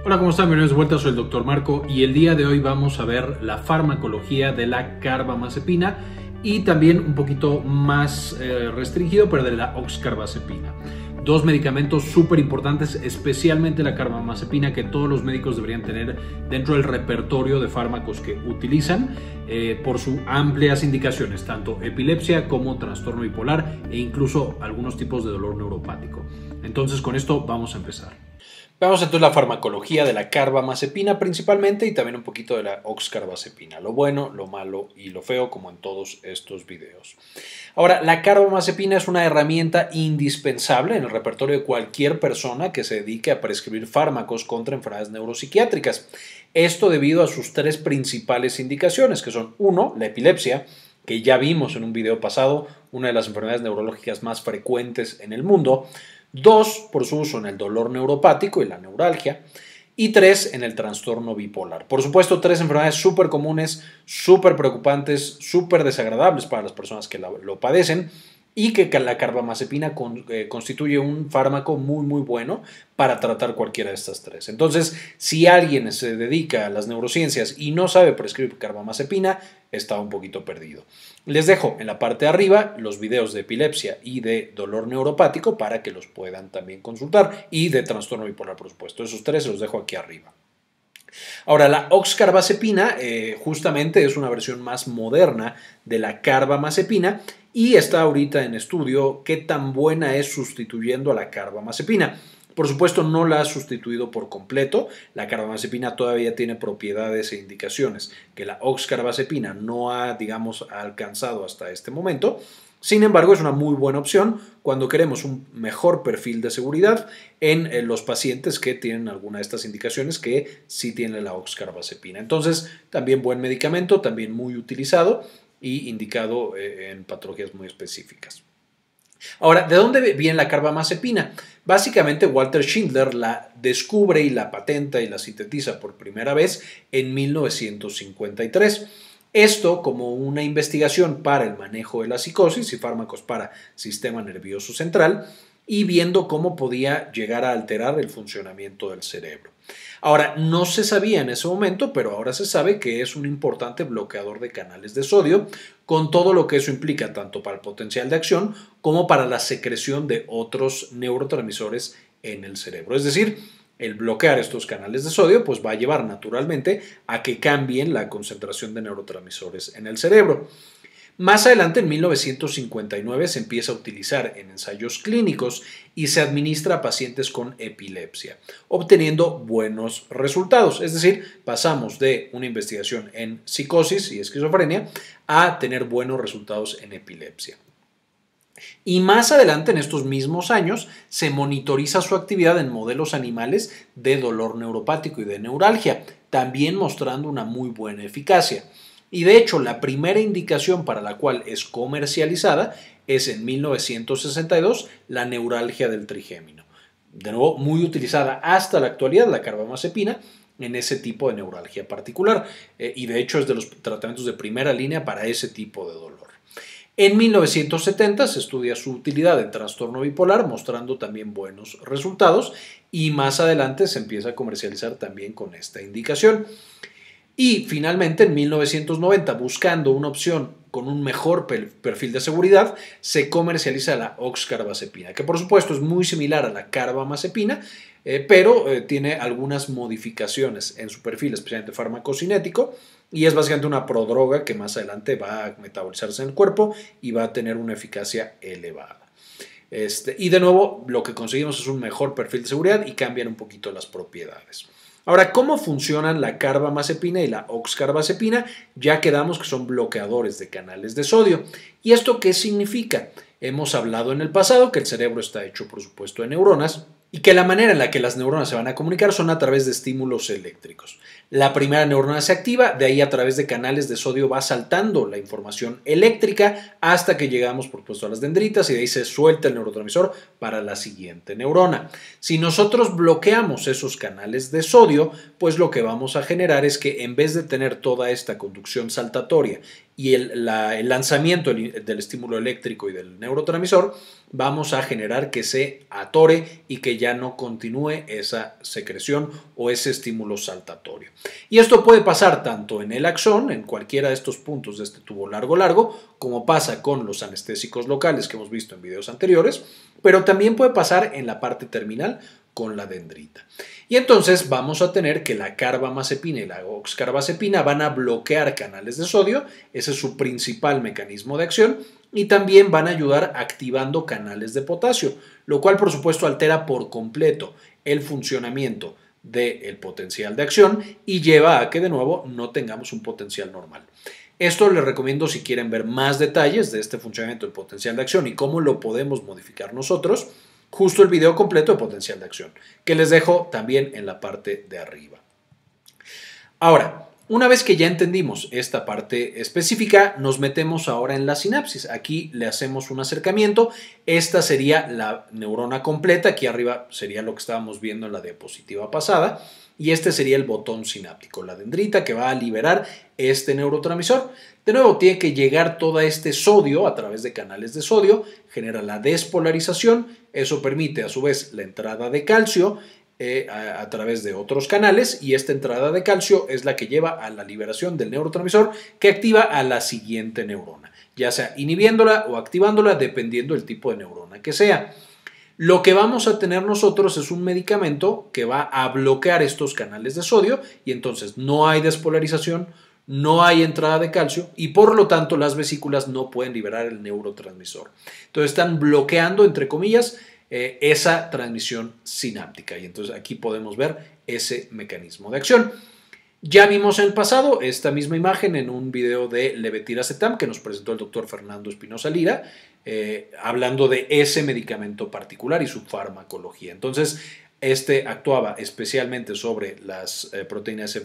Hola, ¿cómo están? Bienvenidos de vuelta, soy el Dr. Marco y el día de hoy vamos a ver la farmacología de la carbamazepina y también un poquito más restringido, pero de la oxcarbazepina. Dos medicamentos súper importantes, especialmente la carbamazepina, que todos los médicos deberían tener dentro del repertorio de fármacos que utilizan por sus amplias indicaciones, tanto epilepsia como trastorno bipolar e incluso algunos tipos de dolor neuropático. Entonces, con esto vamos a empezar. Veamos entonces la farmacología de la carbamazepina principalmente y también un poquito de la oxcarbazepina, lo bueno, lo malo y lo feo, como en todos estos videos. Ahora, la carbamazepina es una herramienta indispensable en el repertorio de cualquier persona que se dedique a prescribir fármacos contra enfermedades neuropsiquiátricas. Esto debido a sus tres principales indicaciones, que son: uno, la epilepsia, que ya vimos en un video pasado, una de las enfermedades neurológicas más frecuentes en el mundo; dos, por su uso en el dolor neuropático y la neuralgia; y tres, en el trastorno bipolar. Por supuesto, tres enfermedades súper comunes, súper preocupantes, súper desagradables para las personas que lo padecen, y que la carbamazepina constituye un fármaco muy bueno para tratar cualquiera de estas tres. Entonces, si alguien se dedica a las neurociencias y no sabe prescribir carbamazepina, está un poquito perdido. Les dejo en la parte de arriba los videos de epilepsia y de dolor neuropático para que los puedan también consultar, y de trastorno bipolar, por supuesto. Esos tres se los dejo aquí arriba. Ahora, la oxcarbazepina justamente es una versión más moderna de la carbamazepina y está ahorita en estudio qué tan buena es sustituyendo a la carbamazepina. Por supuesto, no la ha sustituido por completo. La carbamazepina todavía tiene propiedades e indicaciones que la oxcarbazepina no ha, digamos, alcanzado hasta este momento. Sin embargo, es una muy buena opción cuando queremos un mejor perfil de seguridad en los pacientes que tienen alguna de estas indicaciones que sí tiene la oxcarbazepina. Entonces, también buen medicamento, también muy utilizado y indicado en patologías muy específicas. Ahora, ¿de dónde viene la carbamazepina? Básicamente, Walter Schindler la descubre y la patenta y la sintetiza por primera vez en 1953. Esto como una investigación para el manejo de la psicosis y fármacos para sistema nervioso central, y viendo cómo podía llegar a alterar el funcionamiento del cerebro. Ahora, no se sabía en ese momento, pero ahora se sabe que es un importante bloqueador de canales de sodio, con todo lo que eso implica, tanto para el potencial de acción como para la secreción de otros neurotransmisores en el cerebro. Es decir, el bloquear estos canales de sodio pues va a llevar naturalmente a que cambien la concentración de neurotransmisores en el cerebro. Más adelante, en 1959, se empieza a utilizar en ensayos clínicos y se administra a pacientes con epilepsia, obteniendo buenos resultados. Es decir, pasamos de una investigación en psicosis y esquizofrenia a tener buenos resultados en epilepsia. Y más adelante, en estos mismos años, se monitoriza su actividad en modelos animales de dolor neuropático y de neuralgia, también mostrando una muy buena eficacia. Y de hecho, la primera indicación para la cual es comercializada es en 1962, la neuralgia del trigémino. De nuevo, muy utilizada hasta la actualidad la carbamazepina en ese tipo de neuralgia particular, y de hecho es de los tratamientos de primera línea para ese tipo de dolor. En 1970 se estudia su utilidad en trastorno bipolar, mostrando también buenos resultados, y más adelante se empieza a comercializar también con esta indicación. Y finalmente, en 1990, buscando una opción con un mejor perfil de seguridad, se comercializa la oxcarbazepina, que por supuesto es muy similar a la carbamazepina, pero tiene algunas modificaciones en su perfil, especialmente farmacocinético, y es básicamente una prodroga que más adelante va a metabolizarse en el cuerpo y va a tener una eficacia elevada. Y de nuevo, lo que conseguimos es un mejor perfil de seguridad y cambian un poquito las propiedades. Ahora, ¿cómo funcionan la carbamazepina y la oxcarbazepina? Ya quedamos que son bloqueadores de canales de sodio. ¿Y esto qué significa? Hemos hablado en el pasado que el cerebro está hecho, por supuesto, de neuronas, y que la manera en la que las neuronas se van a comunicar son a través de estímulos eléctricos. La primera neurona se activa, de ahí a través de canales de sodio va saltando la información eléctrica hasta que llegamos, por supuesto, a las dendritas, y de ahí se suelta el neurotransmisor para la siguiente neurona. Si nosotros bloqueamos esos canales de sodio, pues lo que vamos a generar es que en vez de tener toda esta conducción saltatoria y el lanzamiento del estímulo eléctrico y del neurotransmisor, vamos a generar que se atore y que ya no continúe esa secreción o ese estímulo saltatorio. Y esto puede pasar tanto en el axón, en cualquiera de estos puntos de este tubo largo, como pasa con los anestésicos locales que hemos visto en videos anteriores, pero también puede pasar en la parte terminal con la dendrita. Y entonces vamos a tener que la carbamazepina y la oxcarbazepina van a bloquear canales de sodio, ese es su principal mecanismo de acción, y también van a ayudar activando canales de potasio, lo cual por supuesto altera por completo el funcionamiento del potencial de acción y lleva a que de nuevo no tengamos un potencial normal. Esto les recomiendo si quieren ver más detalles de este funcionamiento del potencial de acción y cómo lo podemos modificar nosotros, justo el video completo de potencial de acción, que les dejo también en la parte de arriba. Ahora, una vez que ya entendimos esta parte específica, nos metemos ahora en la sinapsis. Aquí le hacemos un acercamiento. Esta sería la neurona completa. Aquí arriba sería lo que estábamos viendo en la diapositiva pasada. Y este sería el botón sináptico, la dendrita que va a liberar este neurotransmisor. De nuevo, tiene que llegar todo este sodio a través de canales de sodio, genera la despolarización. Eso permite a su vez la entrada de calcio a través de otros canales, y esta entrada de calcio es la que lleva a la liberación del neurotransmisor que activa a la siguiente neurona, ya sea inhibiéndola o activándola dependiendo del tipo de neurona que sea. Lo que vamos a tener nosotros es un medicamento que va a bloquear estos canales de sodio y entonces no hay despolarización, no hay entrada de calcio y por lo tanto las vesículas no pueden liberar el neurotransmisor. Entonces están bloqueando, entre comillas, esa transmisión sináptica y entonces aquí podemos ver ese mecanismo de acción. Ya vimos en el pasado esta misma imagen en un video de levetiracetam que nos presentó el doctor Fernando Espinosa Lira, hablando de ese medicamento particular y su farmacología. Entonces, este actuaba especialmente sobre las proteínas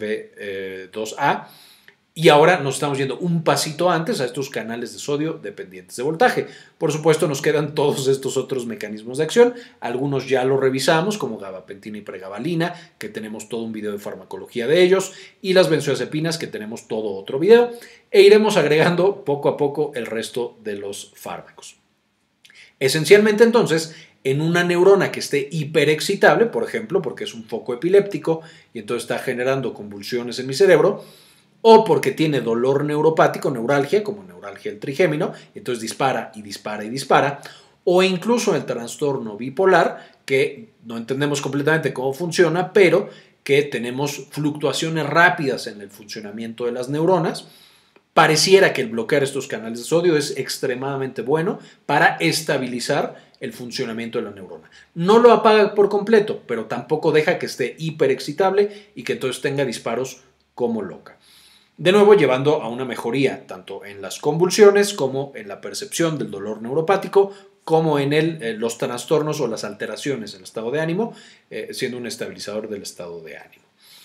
SV2A y ahora nos estamos yendo un pasito antes a estos canales de sodio dependientes de voltaje. Por supuesto, nos quedan todos estos otros mecanismos de acción. Algunos ya los revisamos, como gabapentina y pregabalina, que tenemos todo un video de farmacología de ellos, y las benzodiazepinas, que tenemos todo otro video, e iremos agregando poco a poco el resto de los fármacos. Esencialmente, entonces, en una neurona que esté hiperexcitable, por ejemplo, porque es un foco epiléptico y entonces está generando convulsiones en mi cerebro, o porque tiene dolor neuropático, neuralgia, como neuralgia del trigémino, entonces dispara y dispara y dispara, o incluso el trastorno bipolar, que no entendemos completamente cómo funciona, pero que tenemos fluctuaciones rápidas en el funcionamiento de las neuronas. Pareciera que el bloquear estos canales de sodio es extremadamente bueno para estabilizar el funcionamiento de la neurona. No lo apaga por completo, pero tampoco deja que esté hiperexcitable y que entonces tenga disparos como loca. De nuevo, llevando a una mejoría tanto en las convulsiones como en la percepción del dolor neuropático, como en los trastornos o las alteraciones en el estado de ánimo, siendo un estabilizador del estado de ánimo.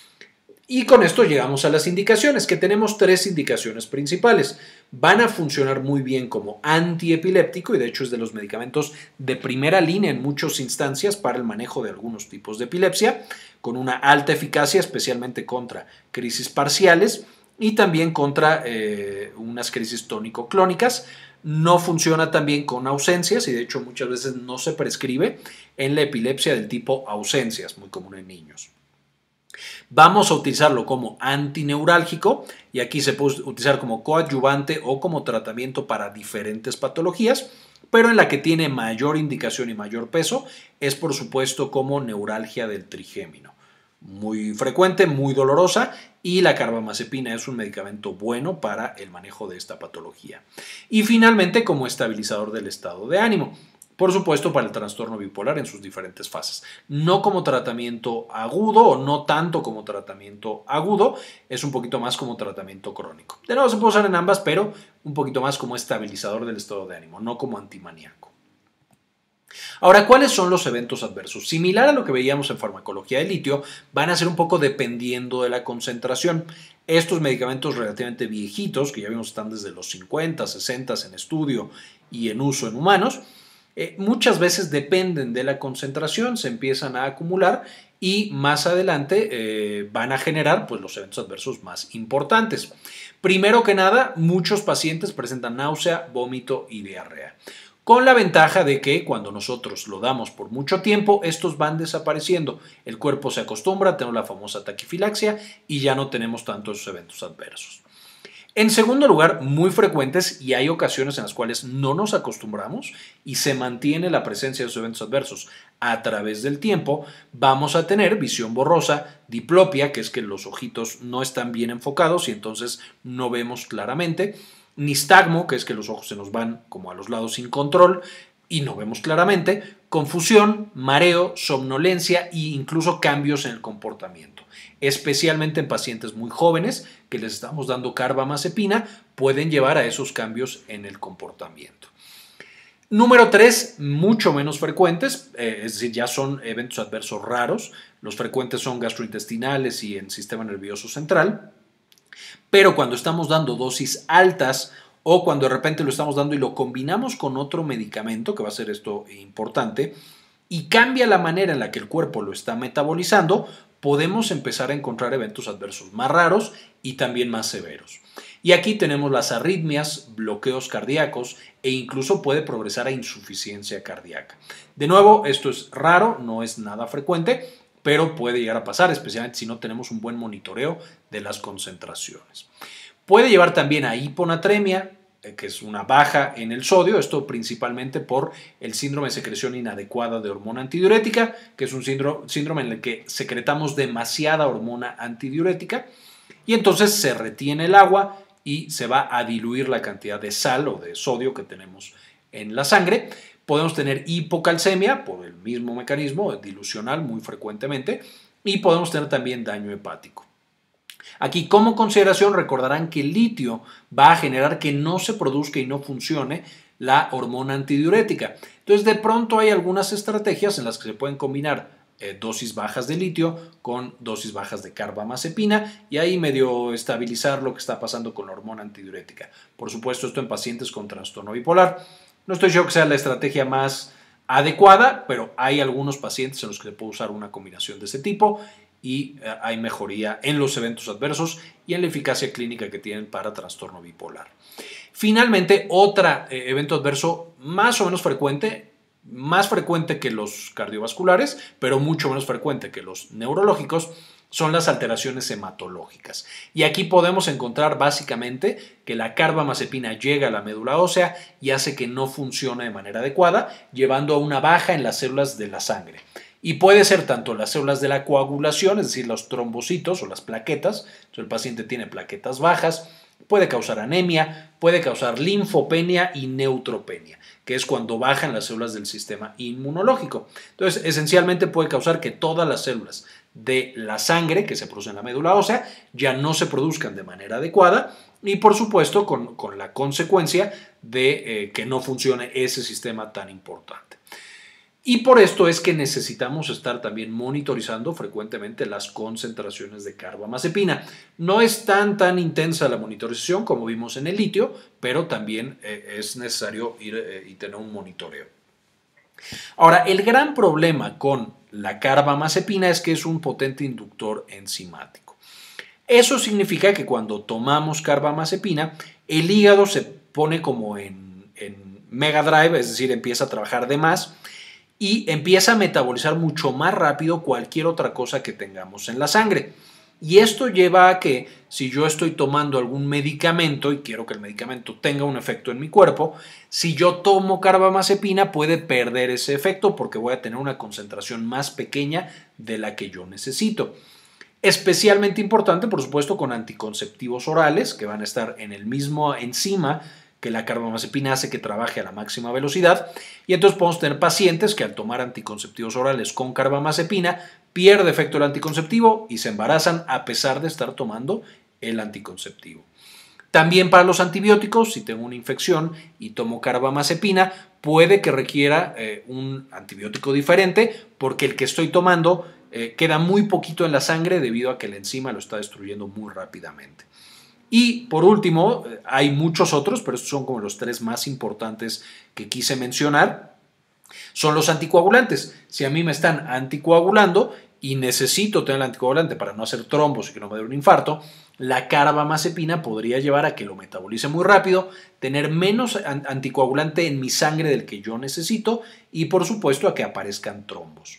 Y con esto llegamos a las indicaciones, que tenemos 3 indicaciones principales. Van a funcionar muy bien como antiepiléptico y de hecho es de los medicamentos de primera línea en muchas instancias para el manejo de algunos tipos de epilepsia, con una alta eficacia especialmente contra crisis parciales y también contra unas crisis tónico-clónicas. No funciona también con ausencias y de hecho muchas veces no se prescribe en la epilepsia del tipo ausencias, muy común en niños. Vamos a utilizarlo como antineurálgico y aquí se puede utilizar como coadyuvante o como tratamiento para diferentes patologías, pero en la que tiene mayor indicación y mayor peso es por supuesto como neuralgia del trigémino. Muy frecuente, muy dolorosa y la carbamazepina es un medicamento bueno para el manejo de esta patología. Y finalmente como estabilizador del estado de ánimo. Por supuesto, para el trastorno bipolar en sus diferentes fases. No como tratamiento agudo o no tanto como tratamiento agudo, es un poquito más como tratamiento crónico. De nuevo, se puede usar en ambas, pero un poquito más como estabilizador del estado de ánimo, no como antimaníaco. Ahora, ¿cuáles son los eventos adversos? Similar a lo que veíamos en farmacología de litio, van a ser un poco dependiendo de la concentración. Estos medicamentos relativamente viejitos, que ya vimos están desde los 50, 60 en estudio y en uso en humanos, Muchas veces dependen de la concentración, se empiezan a acumular y más adelante van a generar pues, los eventos adversos más importantes. Primero que nada, muchos pacientes presentan náusea, vómito y diarrea, con la ventaja de que cuando nosotros lo damos por mucho tiempo, estos van desapareciendo. El cuerpo se acostumbra, tenemos la famosa taquifilaxia y ya no tenemos tantos eventos adversos. En segundo lugar, muy frecuentes, y hay ocasiones en las cuales no nos acostumbramos y se mantiene la presencia de esos eventos adversos a través del tiempo, vamos a tener visión borrosa, diplopia, que es que los ojitos no están bien enfocados y entonces no vemos claramente, nistagmo, que es que los ojos se nos van como a los lados sin control y no vemos claramente, confusión, mareo, somnolencia e incluso cambios en el comportamiento. Especialmente en pacientes muy jóvenes que les estamos dando carbamazepina, pueden llevar a esos cambios en el comportamiento. Número 3, mucho menos frecuentes, es decir, ya son eventos adversos raros. Los frecuentes son gastrointestinales y en sistema nervioso central. Pero cuando estamos dando dosis altas o cuando de repente lo estamos dando y lo combinamos con otro medicamento, que va a ser esto importante, y cambia la manera en la que el cuerpo lo está metabolizando, podemos empezar a encontrar eventos adversos más raros y también más severos. Y aquí tenemos las arritmias, bloqueos cardíacos e incluso puede progresar a insuficiencia cardíaca. De nuevo, esto es raro, no es nada frecuente, pero puede llegar a pasar, especialmente si no tenemos un buen monitoreo de las concentraciones. Puede llevar también a hiponatremia, que es una baja en el sodio, esto principalmente por el síndrome de secreción inadecuada de hormona antidiurética, que es un síndrome en el que secretamos demasiada hormona antidiurética y entonces se retiene el agua y se va a diluir la cantidad de sal o de sodio que tenemos en la sangre. Podemos tener hipocalcemia por el mismo mecanismo dilucional muy frecuentemente y podemos tener también daño hepático. Aquí como consideración recordarán que el litio va a generar que no se produzca y no funcione la hormona antidiurética. Entonces de pronto hay algunas estrategias en las que se pueden combinar dosis bajas de litio con dosis bajas de carbamazepina y ahí medio estabilizar lo que está pasando con la hormona antidiurética. Por supuesto esto en pacientes con trastorno bipolar. No estoy seguro que sea la estrategia más adecuada, pero hay algunos pacientes en los que se puede usar una combinación de ese tipo y hay mejoría en los eventos adversos y en la eficacia clínica que tienen para trastorno bipolar. Finalmente, otro evento adverso más o menos frecuente, más frecuente que los cardiovasculares, pero mucho menos frecuente que los neurológicos, son las alteraciones hematológicas. Y aquí podemos encontrar básicamente que la carbamazepina llega a la médula ósea y hace que no funcione de manera adecuada, llevando a una baja en las células de la sangre. Y puede ser tanto las células de la coagulación, es decir, los trombocitos o las plaquetas, entonces el paciente tiene plaquetas bajas, puede causar anemia, puede causar linfopenia y neutropenia, que es cuando bajan las células del sistema inmunológico. Entonces, esencialmente puede causar que todas las células de la sangre que se producen en la médula ósea ya no se produzcan de manera adecuada y, por supuesto, con la consecuencia de que no funcione ese sistema tan importante. Y por esto es que necesitamos estar también monitorizando frecuentemente las concentraciones de carbamazepina. No es tan intensa la monitorización como vimos en el litio, pero también es necesario ir y tener un monitoreo. Ahora, el gran problema con la carbamazepina es que es un potente inductor enzimático. Eso significa que cuando tomamos carbamazepina, el hígado se pone como en mega drive, es decir, empieza a trabajar de más y empieza a metabolizar mucho más rápido cualquier otra cosa que tengamos en la sangre. Y esto lleva a que si yo estoy tomando algún medicamento y quiero que el medicamento tenga un efecto en mi cuerpo, si yo tomo carbamazepina puede perder ese efecto porque voy a tener una concentración más pequeña de la que yo necesito. Especialmente importante, por supuesto, con anticonceptivos orales que van a estar en el mismo enzima que la carbamazepina hace que trabaje a la máxima velocidad y entonces podemos tener pacientes que al tomar anticonceptivos orales con carbamazepina pierde efecto el anticonceptivo y se embarazan a pesar de estar tomando el anticonceptivo. También para los antibióticos, si tengo una infección y tomo carbamazepina, puede que requiera un antibiótico diferente porque el que estoy tomando queda muy poquito en la sangre debido a que la enzima lo está destruyendo muy rápidamente. Y por último, hay muchos otros, pero estos son como los tres más importantes que quise mencionar. son los anticoagulantes. Si a mí me están anticoagulando y necesito tener el anticoagulante para no hacer trombos y que no me dé un infarto, la carbamazepina podría llevar a que lo metabolice muy rápido, tener menos anticoagulante en mi sangre del que yo necesito y por supuesto a que aparezcan trombos.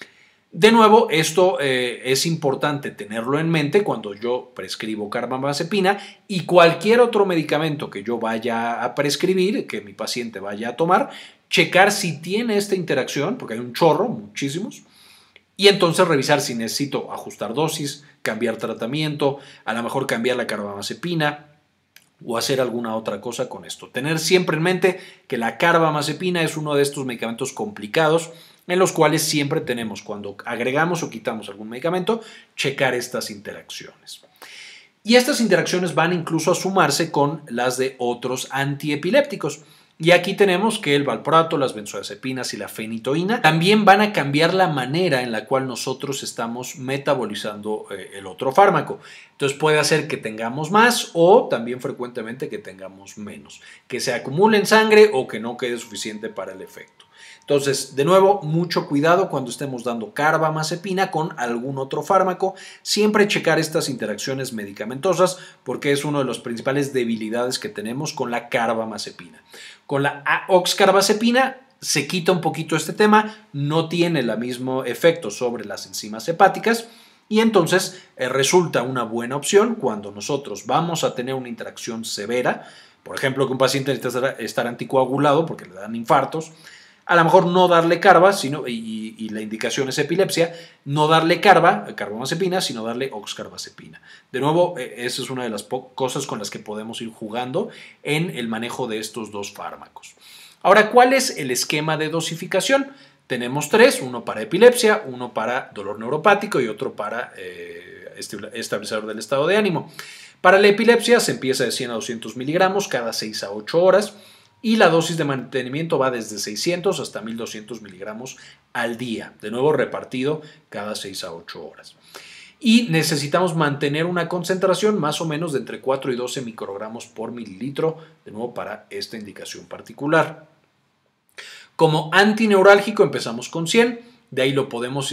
De nuevo, esto es importante tenerlo en mente cuando yo prescribo carbamazepina y cualquier otro medicamento que yo vaya a prescribir, que mi paciente vaya a tomar, checar si tiene esta interacción, porque hay un chorro, muchísimos, y entonces revisar si necesito ajustar dosis, cambiar tratamiento, a lo mejor cambiar la carbamazepina o hacer alguna otra cosa con esto. Tener siempre en mente que la carbamazepina es uno de estos medicamentos complicados en los cuales siempre tenemos, cuando agregamos o quitamos algún medicamento, checar estas interacciones. Y estas interacciones van incluso a sumarse con las de otros antiepilépticos. Y aquí tenemos que el valproato, las benzodiazepinas y la fenitoína también van a cambiar la manera en la cual nosotros estamos metabolizando el otro fármaco. Entonces puede hacer que tengamos más o también frecuentemente que tengamos menos, que se acumule en sangre o que no quede suficiente para el efecto. Entonces, de nuevo, mucho cuidado cuando estemos dando carbamazepina con algún otro fármaco. Siempre checar estas interacciones medicamentosas porque es una de las principales debilidades que tenemos con la carbamazepina. Con la oxcarbazepina se quita un poquito este tema, no tiene el mismo efecto sobre las enzimas hepáticas y entonces resulta una buena opción cuando nosotros vamos a tener una interacción severa, por ejemplo, que un paciente necesita estar anticoagulado porque le dan infartos. A lo mejor no darle carba, y la indicación es epilepsia, no darle carbamazepina, sino darle oxcarbazepina. De nuevo, esa es una de las cosas con las que podemos ir jugando en el manejo de estos dos fármacos. Ahora, ¿cuál es el esquema de dosificación? Tenemos tres, uno para epilepsia, uno para dolor neuropático y otro para estabilizador del estado de ánimo. Para la epilepsia se empieza de 100 a 200 miligramos cada 6 a 8 horas. Y la dosis de mantenimiento va desde 600 hasta 1200 miligramos al día, de nuevo repartido cada 6 a 8 horas. Y necesitamos mantener una concentración más o menos de entre 4 y 12 microgramos por mililitro, de nuevo para esta indicación particular. Como antineurálgico empezamos con 100, de ahí lo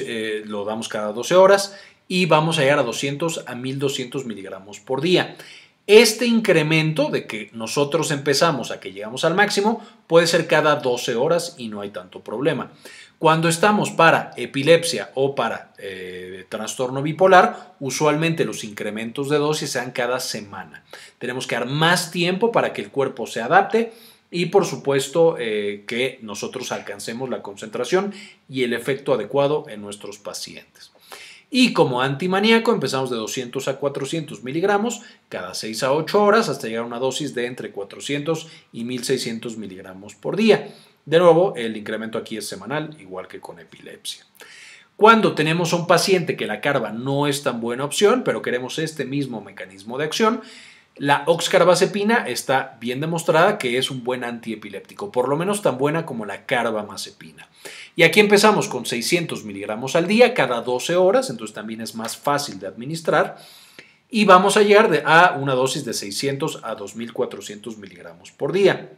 damos cada 12 horas y vamos a llegar a 200 a 1200 miligramos por día. Este incremento de que nosotros empezamos a que llegamos al máximo puede ser cada 12 horas y no hay tanto problema. Cuando estamos para epilepsia o para trastorno bipolar, usualmente los incrementos de dosis se dan cada semana. Tenemos que dar más tiempo para que el cuerpo se adapte y por supuesto que nosotros alcancemos la concentración y el efecto adecuado en nuestros pacientes. Y como antimaníaco empezamos de 200 a 400 miligramos cada 6 a 8 horas hasta llegar a una dosis de entre 400 y 1600 miligramos por día. De nuevo, el incremento aquí es semanal, igual que con epilepsia. Cuando tenemos a un paciente que la carba no es tan buena opción, pero queremos este mismo mecanismo de acción, la oxcarbazepina está bien demostrada que es un buen antiepiléptico, por lo menos tan buena como la carbamazepina. Y aquí empezamos con 600 miligramos al día cada 12 horas, entonces también es más fácil de administrar. Y vamos a llegar a una dosis de 600 a 2400 miligramos por día.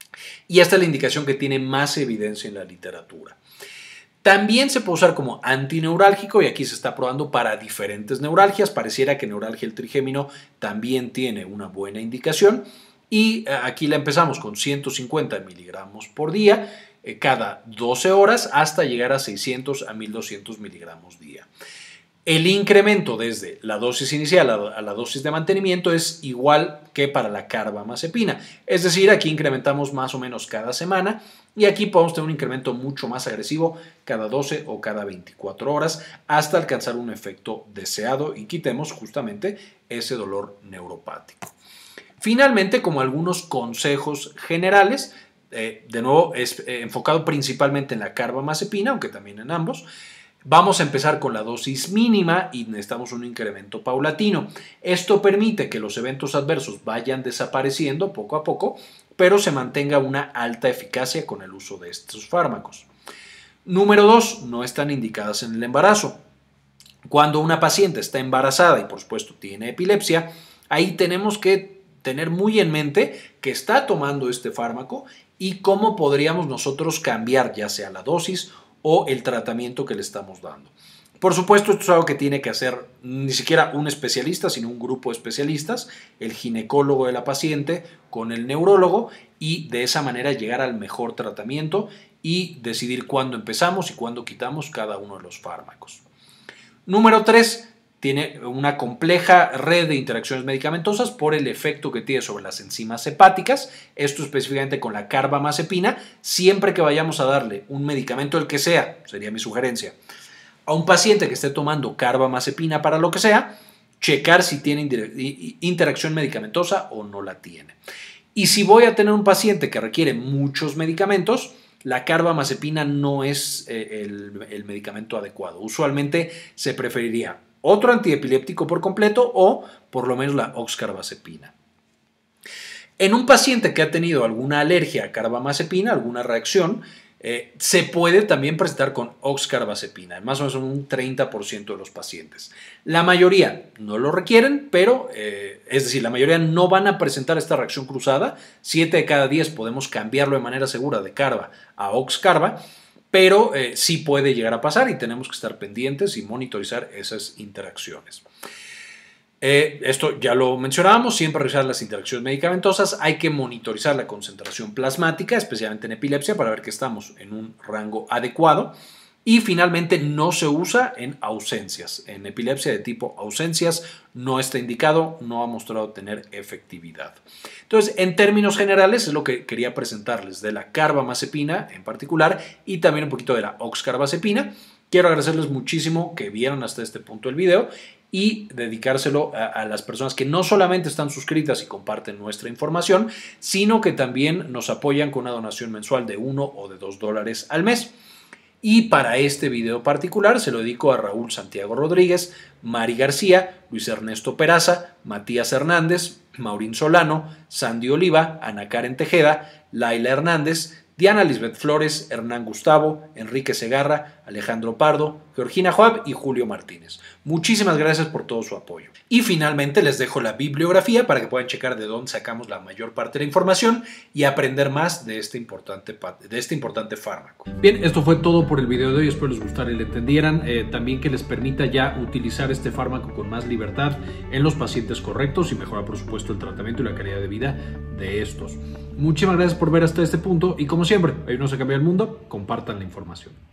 Y esta es la indicación que tiene más evidencia en la literatura. También se puede usar como antineurálgico y aquí se está probando para diferentes neuralgias. Pareciera que neuralgia el trigémino también tiene una buena indicación y aquí la empezamos con 150 miligramos por día cada 12 horas hasta llegar a 600 a 1200 miligramos día. El incremento desde la dosis inicial a la dosis de mantenimiento es igual que para la carbamazepina. Es decir, aquí incrementamos más o menos cada semana y aquí podemos tener un incremento mucho más agresivo cada 12 o cada 24 horas hasta alcanzar un efecto deseado y quitemos justamente ese dolor neuropático. Finalmente, como algunos consejos generales, de nuevo es enfocado principalmente en la carbamazepina, aunque también en ambos. Vamos a empezar con la dosis mínima y necesitamos un incremento paulatino. Esto permite que los eventos adversos vayan desapareciendo poco a poco, pero se mantenga una alta eficacia con el uso de estos fármacos. Número 2, no están indicadas en el embarazo. Cuando una paciente está embarazada y por supuesto tiene epilepsia, ahí tenemos que tener muy en mente que está tomando este fármaco y cómo podríamos nosotros cambiar ya sea la dosis o el tratamiento que le estamos dando. Por supuesto, esto es algo que tiene que hacer ni siquiera un especialista, sino un grupo de especialistas, el ginecólogo de la paciente con el neurólogo, y de esa manera llegar al mejor tratamiento y decidir cuándo empezamos y cuándo quitamos cada uno de los fármacos. Número 3. Tiene una compleja red de interacciones medicamentosas por el efecto que tiene sobre las enzimas hepáticas, esto específicamente con la carbamazepina. Siempre que vayamos a darle un medicamento, el que sea, sería mi sugerencia, a un paciente que esté tomando carbamazepina para lo que sea, checar si tiene interacción medicamentosa o no la tiene. Y si voy a tener un paciente que requiere muchos medicamentos, la carbamazepina no es el medicamento adecuado. Usualmente se preferiría otro antiepiléptico por completo o por lo menos la oxcarbazepina. En un paciente que ha tenido alguna alergia a carbamazepina, alguna reacción, se puede también presentar con oxcarbazepina, más o menos un 30% de los pacientes. La mayoría no lo requieren, pero es decir, la mayoría no van a presentar esta reacción cruzada. 7 de cada 10 podemos cambiarlo de manera segura de carba a oxcarba, pero sí puede llegar a pasar y tenemos que estar pendientes y monitorizar esas interacciones. Esto ya lo mencionábamos, siempre revisar las interacciones medicamentosas, hay que monitorizar la concentración plasmática, especialmente en epilepsia, para ver que estamos en un rango adecuado. Y finalmente no se usa en ausencias. En epilepsia de tipo ausencias no está indicado, no ha mostrado tener efectividad. Entonces, en términos generales, es lo que quería presentarles de la carbamazepina en particular y también un poquito de la oxcarbazepina. Quiero agradecerles muchísimo que vieron hasta este punto el video y dedicárselo a las personas que no solamente están suscritas y comparten nuestra información, sino que también nos apoyan con una donación mensual de $1 o de $2 al mes. Y para este video particular se lo dedico a Raúl Santiago Rodríguez, Mari García, Luis Ernesto Peraza, Matías Hernández, Maurín Solano, Sandy Oliva, Ana Karen Tejeda, Laila Hernández, Diana Lisbeth Flores, Hernán Gustavo, Enrique Segarra, Alejandro Pardo, Georgina Joab y Julio Martínez. Muchísimas gracias por todo su apoyo. Y finalmente les dejo la bibliografía para que puedan checar de dónde sacamos la mayor parte de la información y aprender más de este importante fármaco. Bien, esto fue todo por el video de hoy. Espero les gustara y le entendieran. También que les permita ya utilizar este fármaco con más libertad en los pacientes correctos y mejorar, por supuesto, el tratamiento y la calidad de vida de estos. Muchísimas gracias por ver hasta este punto y como siempre, ayúdenos a cambiar el mundo, compartan la información.